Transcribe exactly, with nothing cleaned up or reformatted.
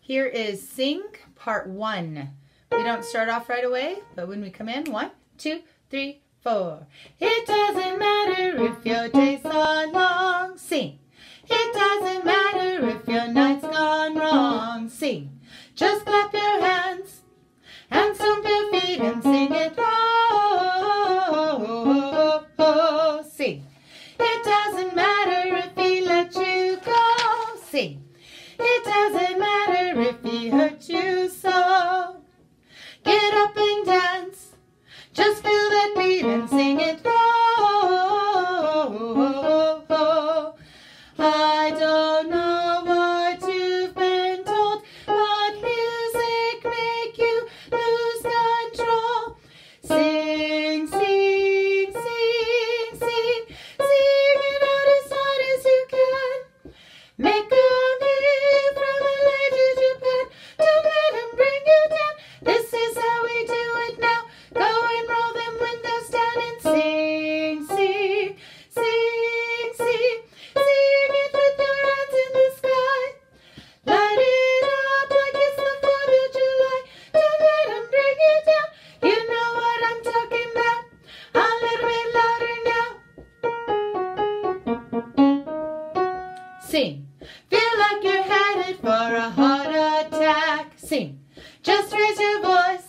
Here is Sing Part one. We don't start off right away, but when we come in, one, two, three, four. It doesn't matter if your days are long, sing. It doesn't matter if your night's gone wrong, sing. Just clap your hands and stomp your feet and sing it. Oh, oh, oh, oh, sing. It doesn't matter if he let you go, sing. It doesn't matter if he hurt you so. Get up and dance. Just feel that beat and sing it. Oh, oh, oh, oh. I don't know what you've been told, but music make you lose control. Sing, sing, sing, sing. Sing it out as hard as you can. Make a leap from L A to Japan. Don't let him bring you down. This is how we do it now. Go and roll them windows down and sing, sing, sing, sing. Sing it with your hands in the sky. Light it up like it's the fourth of July. Don't let him bring you down. You know what I'm talking about. A little bit louder now. Sing. Feel like you're headed for a heart attack. Sing. Just raise your voice